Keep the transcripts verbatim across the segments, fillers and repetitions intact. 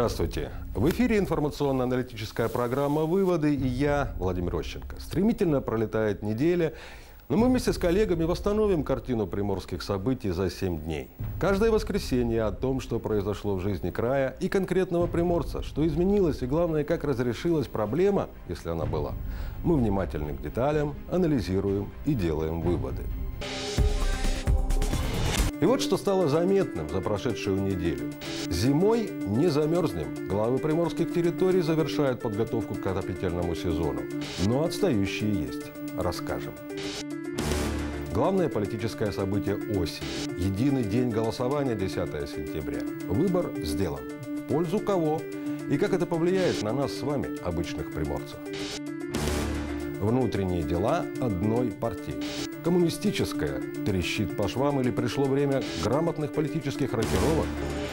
Здравствуйте! В эфире информационно-аналитическая программа «Выводы» и я, Владимир Рощенко. Стремительно пролетает неделя, но мы вместе с коллегами восстановим картину приморских событий за семь дней. Каждое воскресенье о том, что произошло в жизни края и конкретного приморца, что изменилось и, главное, как разрешилась проблема, если она была. Мы внимательны к деталям, анализируем и делаем выводы. И вот что стало заметным за прошедшую неделю. Зимой не замерзнем. Главы приморских территорий завершают подготовку к отопительному сезону. Но отстающие есть. Расскажем. Главное политическое событие осени. Единый день голосования десятое сентября. Выбор сделан. В пользу кого? И как это повлияет на нас с вами, обычных приморцев? Внутренние дела одной партии. Коммунистическая трещит по швам или пришло время грамотных политических рокировок?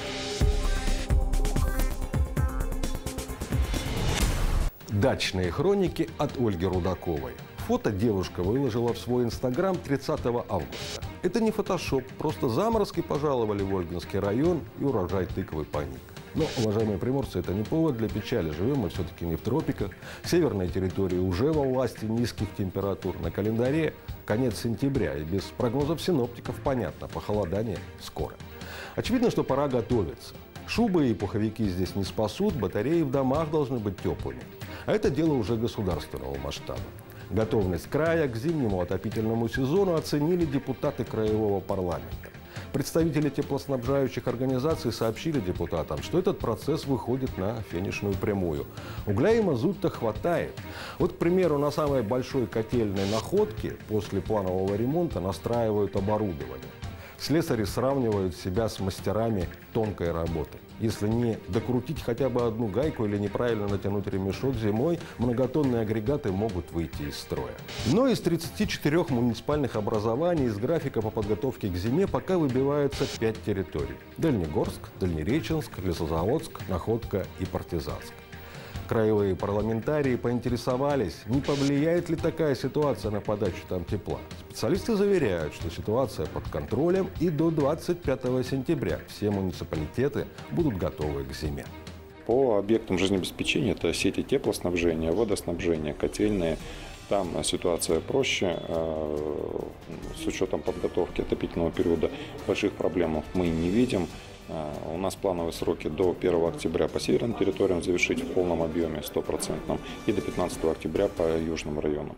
Дачные хроники от Ольги Рудаковой. Фото девушка выложила в свой инстаграм тридцатого августа. Это не фотошоп, просто заморозки пожаловали в Ольгинский район и урожай тыквы паник. Но, уважаемые приморцы, это не повод для печали. Живем мы все-таки не в тропиках. Северные территории уже во власти низких температур. На календаре конец сентября. И без прогнозов синоптиков понятно, похолодание скоро. Очевидно, что пора готовиться. Шубы и пуховики здесь не спасут, батареи в домах должны быть теплыми. А это дело уже государственного масштаба. Готовность края к зимнему отопительному сезону оценили депутаты краевого парламента. Представители теплоснабжающих организаций сообщили депутатам, что этот процесс выходит на финишную прямую. Угля и мазута хватает. Вот, к примеру, на самой большой котельной находке после планового ремонта настраивают оборудование. Слесари сравнивают себя с мастерами тонкой работы. Если не докрутить хотя бы одну гайку или неправильно натянуть ремешок зимой, многотонные агрегаты могут выйти из строя. Но из тридцати четырёх муниципальных образований из графика по подготовке к зиме пока выбиваются пять территорий. Дальнегорск, Дальнереченск, Лесозаводск, Находка и Партизанск. Краевые парламентарии поинтересовались, не повлияет ли такая ситуация на подачу там тепла. Специалисты заверяют, что ситуация под контролем, и до двадцать пятого сентября все муниципалитеты будут готовы к зиме. По объектам жизнеобеспечения это сети теплоснабжения, водоснабжения, котельные. Там ситуация проще, с учетом подготовки отопительного периода больших проблем мы не видим. У нас плановые сроки до первого октября по северным территориям завершить в полном объеме стопроцентном и до пятнадцатого октября по южным районам.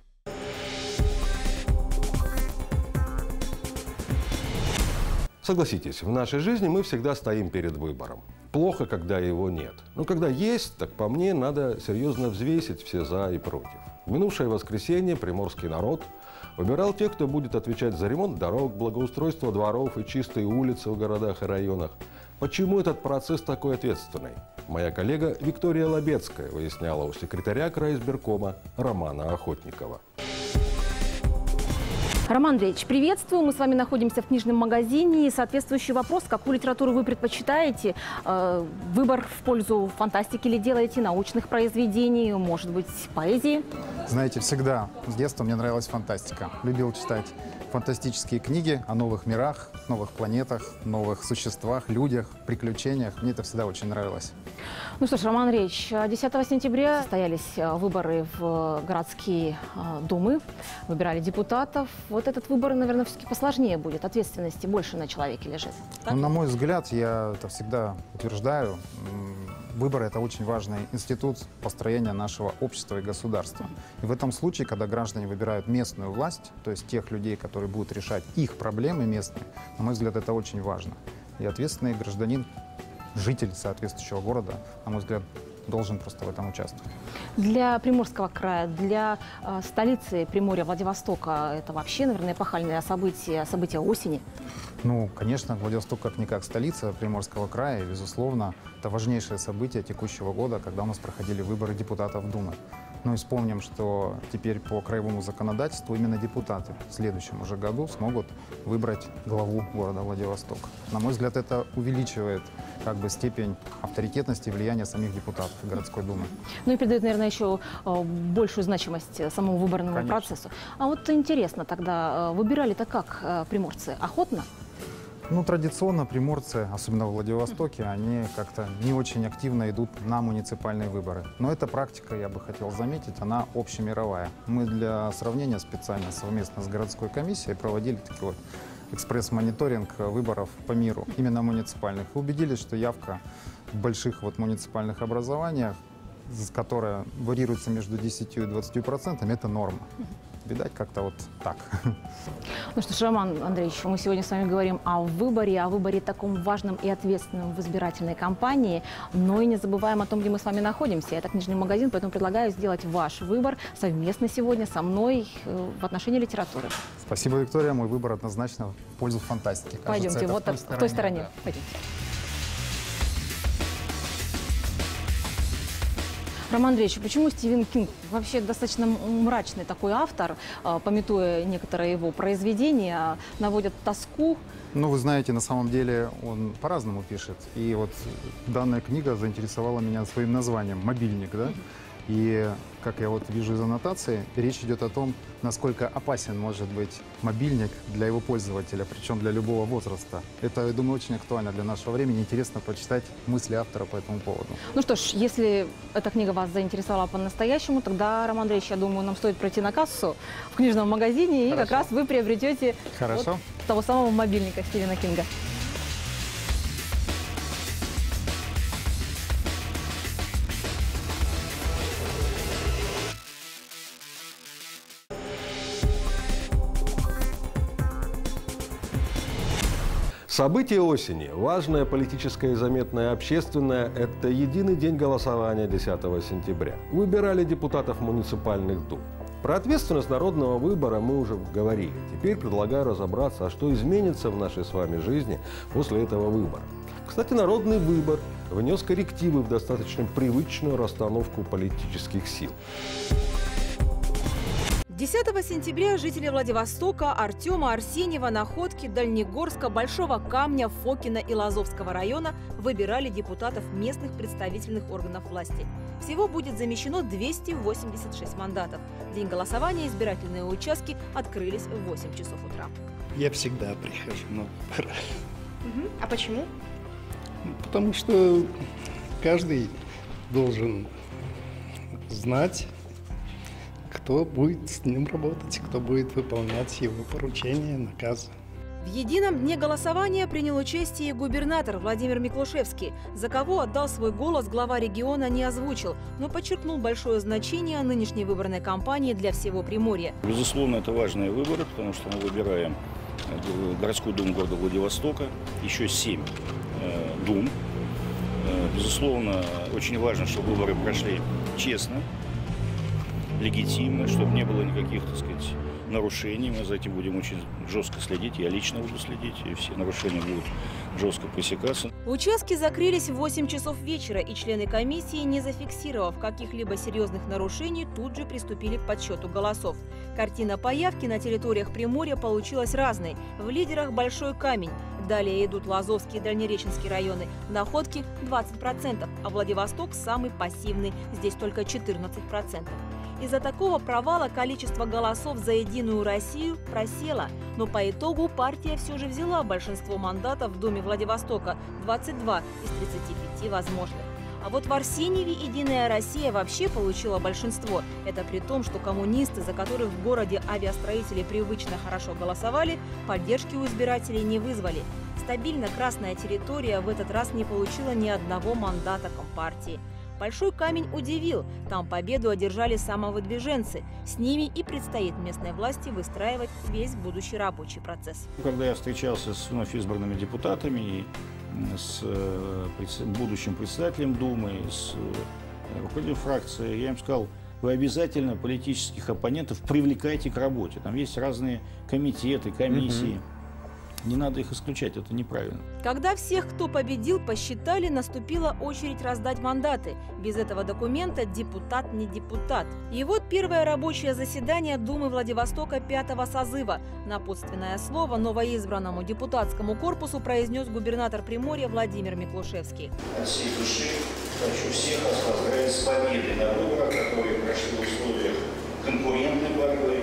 Согласитесь, в нашей жизни мы всегда стоим перед выбором. Плохо, когда его нет. Но когда есть, так по мне, надо серьезно взвесить все за и против. В минувшее воскресенье приморский народ выбирал тех, кто будет отвечать за ремонт дорог, благоустройство дворов и чистые улицы в городах и районах. Почему этот процесс такой ответственный? Моя коллега Виктория Лобецкая выясняла у секретаря краизбиркома Романа Охотникова. Роман Андреевич, приветствую. Мы с вами находимся в книжном магазине. И соответствующий вопрос, какую литературу вы предпочитаете? Э, выбор в пользу фантастики или делаете, научных произведений, может быть, поэзии? Знаете, всегда с детства мне нравилась фантастика. Любил читать фантастические книги о новых мирах, новых планетах, новых существах, людях, приключениях. Мне это всегда очень нравилось. Ну что ж, Роман Андреевич, десятого сентября состоялись выборы в городские думы, выбирали депутатов. Вот этот выбор, наверное, все-таки посложнее будет, ответственности больше на человеке лежит. Ну, на мой взгляд, я это всегда утверждаю, выбор – это очень важный институт построения нашего общества и государства. И в этом случае, когда граждане выбирают местную власть, то есть тех людей, которые будут решать их проблемы местные, на мой взгляд, это очень важно. И ответственный гражданин, житель соответствующего города, на мой взгляд, должен просто в этом участвовать. Для Приморского края, для э, столицы Приморья, Владивостока, это вообще, наверное, эпохальное событие, событие осени? Ну, конечно, Владивосток как-никак столица Приморского края, и, безусловно, это важнейшее событие текущего года, когда у нас проходили выборы депутатов Думы. Ну и вспомним, что теперь по краевому законодательству именно депутаты в следующем уже году смогут выбрать главу города Владивосток. На мой взгляд, это увеличивает как бы степень авторитетности и влияния самих депутатов городской думы. Ну и придает, наверное, еще большую значимость самому выборному Конечно. процессу. А вот интересно тогда, выбирали-то как приморцы? Охотно? Ну, традиционно приморцы, особенно в Владивостоке, они как-то не очень активно идут на муниципальные выборы. Но эта практика, я бы хотел заметить, она общемировая. Мы для сравнения специально совместно с городской комиссией проводили такой вот экспресс-мониторинг выборов по миру, именно муниципальных. И убедились, что явка в больших вот муниципальных образованиях, которая варьируется между десятью и двадцатью процентами, это норма. Видать, как-то вот так. Ну что ж, Роман Андреевич, мы сегодня с вами говорим о выборе, о выборе таком важном и ответственном в избирательной кампании, но и не забываем о том, где мы с вами находимся. Это книжный магазин, поэтому предлагаю сделать ваш выбор совместно сегодня со мной в отношении литературы. Спасибо, Виктория. Мой выбор однозначно в пользу фантастики. Пойдемте, Кажется, вот в той в стороне. той стороне. Да. Пойдемте. Роман Андреевич, почему Стивен Кинг вообще достаточно мрачный такой автор, памятуя некоторые его произведения, наводят тоску? Ну, вы знаете, на самом деле он по-разному пишет. И вот данная книга заинтересовала меня своим названием «Мобильник», да? И, как я вот вижу из аннотации, речь идет о том, насколько опасен может быть мобильник для его пользователя, причем для любого возраста. Это, я думаю, очень актуально для нашего времени. Интересно почитать мысли автора по этому поводу. Ну что ж, если эта книга вас заинтересовала по-настоящему, тогда, Роман Андреевич, я думаю, нам стоит пройти на кассу в книжном магазине, Хорошо. И как раз вы приобретете вот того самого мобильника Стивена Кинга. Событие осени, важное политическое и заметное общественное – это единый день голосования десятого сентября. Выбирали депутатов муниципальных дум. Про ответственность народного выбора мы уже говорили. Теперь предлагаю разобраться, а что изменится в нашей с вами жизни после этого выбора. Кстати, народный выбор внес коррективы в достаточно привычную расстановку политических сил. десятого сентября жители Владивостока, Артема, Арсеньева, Находки, Дальнегорска, Большого Камня, Фокина и Лазовского района выбирали депутатов местных представительных органов власти. Всего будет замещено двести восемьдесят шесть мандатов. В день голосования избирательные участки открылись в восемь часов утра. Я всегда прихожу на выборы. Угу. А почему? Потому что каждый должен знать, кто будет с ним работать, кто будет выполнять его поручения, наказы. В едином дне голосования принял участие губернатор Владимир Миклушевский. За кого отдал свой голос, глава региона не озвучил, но подчеркнул большое значение нынешней выборной кампании для всего Приморья. Безусловно, это важные выборы, потому что мы выбираем городскую думу города Владивостока, еще семь э, дум. Э, безусловно, очень важно, чтобы выборы прошли честно, легитимно, чтобы не было никаких, так сказать, нарушений. Мы за этим будем очень жестко следить. Я лично буду следить, и все нарушения будут жестко пресекаться. Участки закрылись в восемь часов вечера, и члены комиссии, не зафиксировав каких-либо серьезных нарушений, тут же приступили к подсчету голосов. Картина по явке на территориях Приморья получилась разной. В лидерах Большой Камень. Далее идут Лазовский и Дальнереченский районы. В Находке двадцать процентов, а Владивосток самый пассивный. Здесь только четырнадцать процентов. Из-за такого провала количество голосов за «Единую Россию» просело. Но по итогу партия все же взяла большинство мандатов в Думе Владивостока – двадцать два из тридцати пяти возможных. А вот в Арсеньеве «Единая Россия» вообще получила большинство. Это при том, что коммунисты, за которых в городе авиастроители привычно хорошо голосовали, поддержки у избирателей не вызвали. Стабильно красная территория в этот раз не получила ни одного мандата Компартии. Большой Камень удивил. Там победу одержали самовыдвиженцы. С ними и предстоит местной власти выстраивать весь будущий рабочий процесс. Когда я встречался с вновь избранными депутатами и с будущим председателем Думы, с руководителем фракции, я им сказал: вы обязательно политических оппонентов привлекайте к работе. Там есть разные комитеты, комиссии. Не надо их исключать, это неправильно. Когда всех, кто победил, посчитали, наступила очередь раздать мандаты. Без этого документа депутат не депутат. И вот первое рабочее заседание Думы Владивостока пятого созыва. Напутственное слово новоизбранному депутатскому корпусу произнес губернатор Приморья Владимир Миклушевский. От всей души хочу всех вас поздравить с победой на выборах, которые прошли в условиях конкурентной борьбы,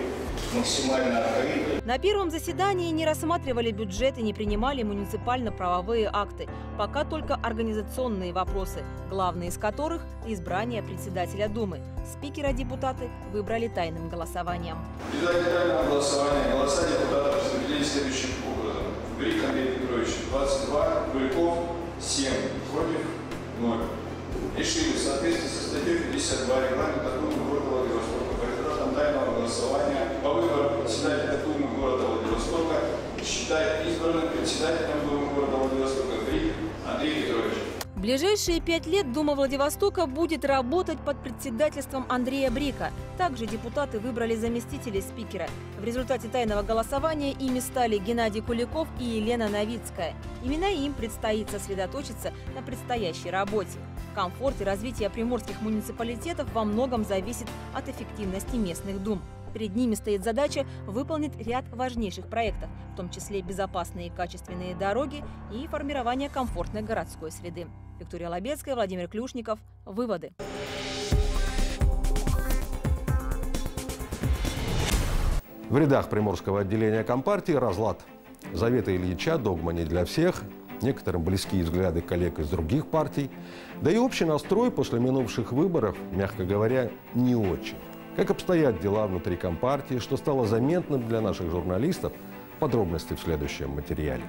максимально открыто. На первом заседании не рассматривали бюджет и не принимали муниципально-правовые акты. Пока только организационные вопросы, главный из которых – избрание председателя Думы. Спикера депутаты выбрали тайным голосованием. В результате тайного голосования голоса депутатов распределились следующим образом. Брик Андрей Петрович двадцать два, Гульков семь, против ноль. Решили в соответствии со статьей пятьдесят два регламента Думы города Владивостока по результатам тайного голосования по выбору председателя Думы города Владивостока считать избранным председателем Думы города Владивостока Брик Андрей Петрович. В ближайшие пять лет Дума Владивостока будет работать под председательством Андрея Брика. Также депутаты выбрали заместителей спикера. В результате тайного голосования ими стали Геннадий Куликов и Елена Новицкая. Именно им предстоит сосредоточиться на предстоящей работе. Комфорт и развитие приморских муниципалитетов во многом зависит от эффективности местных дум. Перед ними стоит задача выполнить ряд важнейших проектов, в том числе безопасные и качественные дороги и формирование комфортной городской среды. Виктория Лобецкая, Владимир Клюшников. Выводы. В рядах приморского отделения Компартии разлад. Заветы Ильича, догма не для всех, некоторым близкие взгляды коллег из других партий, да и общий настрой после минувших выборов, мягко говоря, не очень. Как обстоят дела внутри Компартии, что стало заметным для наших журналистов, подробности в следующем материале.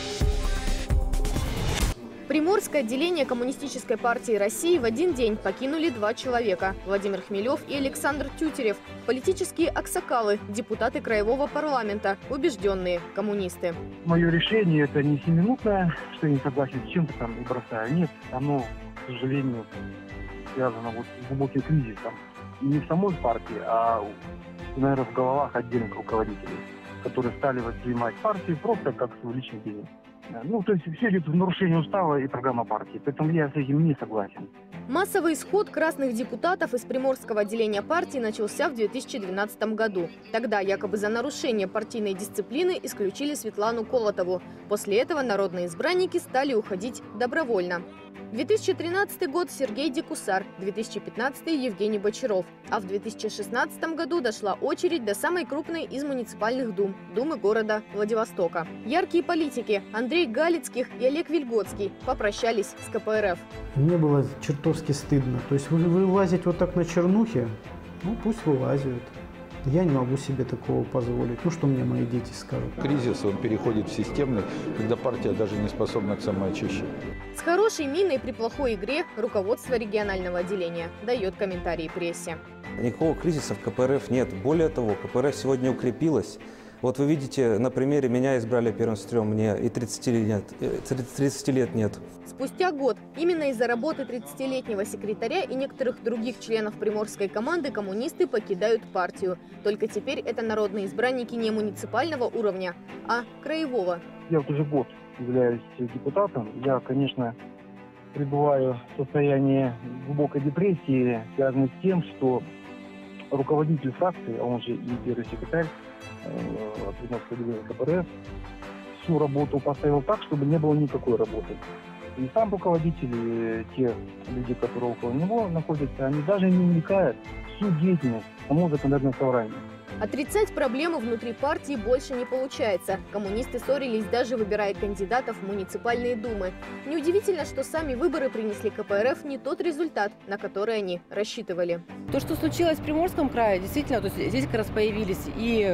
Приморское отделение Коммунистической партии России в один день покинули два человека – Владимир Хмелев и Александр Тютерев. Политические аксакалы, депутаты Краевого парламента, убежденные коммунисты. Мое решение – это не семиминутное, что я не согласен с чем-то там и бросаю. Нет, оно, к сожалению, связано вот с глубоким кризисом. И не в самой партии, а, наверное, в головах отдельных руководителей, которые стали воспринимать партию просто как свой личный бизнес. Ну, то есть все идет в нарушение устава и программы партии, поэтому я с этим не согласен. Массовый исход красных депутатов из Приморского отделения партии начался в две тысячи двенадцатом году. Тогда якобы за нарушение партийной дисциплины исключили Светлану Колотову. После этого народные избранники стали уходить добровольно. две тысячи тринадцатый год Сергей Декусар, две тысячи пятнадцатый Евгений Бочаров. А в две тысячи шестнадцатом году дошла очередь до самой крупной из муниципальных дум – Думы города Владивостока. Яркие политики Андрей Галицких и Олег Вильготский попрощались с ка пэ эр эф. Мне было чертовски стыдно. То есть вы, вы вылазить вот так на чернухе, ну пусть вылазят. Я не могу себе такого позволить. Ну, что мне мои дети скажут? Кризис, он переходит в системный, когда партия даже не способна к самоочищению. С хорошей миной при плохой игре руководство регионального отделения дает комментарии прессе. Никакого кризиса в ка пэ эр эф нет. Более того, ка пэ эр эф сегодня укрепилась. Вот вы видите, на примере меня избрали первым секретарем, мне и тридцати лет, тридцати лет нет. Спустя год именно из-за работы тридцатилетнего секретаря и некоторых других членов приморской команды коммунисты покидают партию. Только теперь это народные избранники не муниципального уровня, а краевого. Я вот уже год являюсь депутатом. Я, конечно, пребываю в состоянии глубокой депрессии, связанной с тем, что руководитель фракции, а он же и первый секретарь от Приморского отделения ка пэ эр эф, всю работу поставил так, чтобы не было никакой работы. И сам руководитель, и те люди, которые около него находятся, они даже не вникают в всю деятельность самого законодательного собрания. Отрицать проблемы внутри партии больше не получается. Коммунисты ссорились, даже выбирая кандидатов в муниципальные думы. Неудивительно, что сами выборы принесли ка пэ эр эф не тот результат, на который они рассчитывали. То, что случилось в Приморском крае, действительно, то есть здесь как раз появились и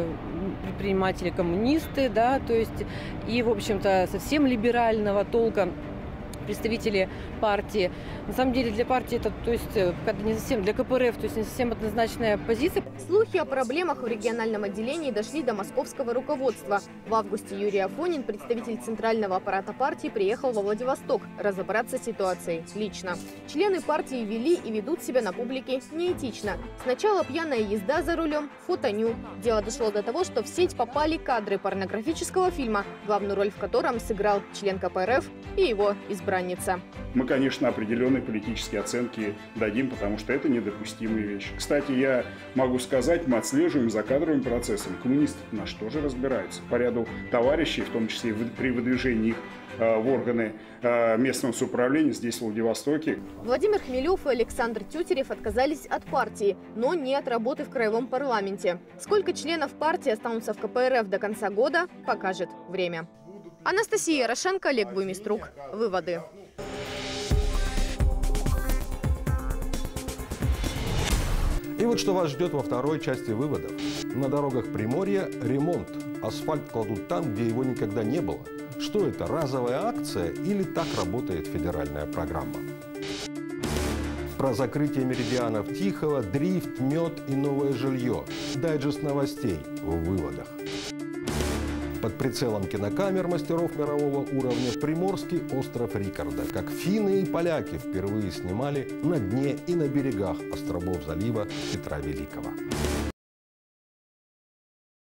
предприниматели-коммунисты, да, то есть и, в общем-то, совсем либерального толка представители партии. На самом деле для партии это, то есть, когда не совсем, для ка пэ эр эф, то есть не совсем однозначная позиция. Слухи о проблемах в региональном отделении дошли до московского руководства. В августе Юрий Афонин, представитель центрального аппарата партии, приехал во Владивосток разобраться с ситуацией лично. Члены партии вели и ведут себя на публике неэтично. Сначала пьяная езда за рулем, фотоню. Дело дошло до того, что в сеть попали кадры порнографического фильма, главную роль в котором сыграл член ка пэ эр эф и его избранница. Мы, конечно, определенные политические оценки дадим, потому что это недопустимая вещь. Кстати, я могу сказать, мы отслеживаем за кадровым процессом. Коммунисты наши тоже разбираются по ряду товарищей, в том числе при выдвижении их в органы местного самоуправления здесь, в Владивостоке. Владимир Хмелев и Александр Тютерев отказались от партии, но не от работы в краевом парламенте. Сколько членов партии останутся в ка пэ эр эф до конца года, покажет время. Анастасия Ярошенко, Олег Буймиструк. Выводы. И вот что вас ждет во второй части выводов. На дорогах Приморья ремонт. Асфальт кладут там, где его никогда не было. Что это, разовая акция или так работает федеральная программа? Про закрытие меридианов Тихого, дрифт, мед и новое жилье. Дайджест новостей в выводах. Под прицелом кинокамер мастеров мирового уровня Приморский остров Рикарда. Как финны и поляки впервые снимали на дне и на берегах островов залива Петра Великого.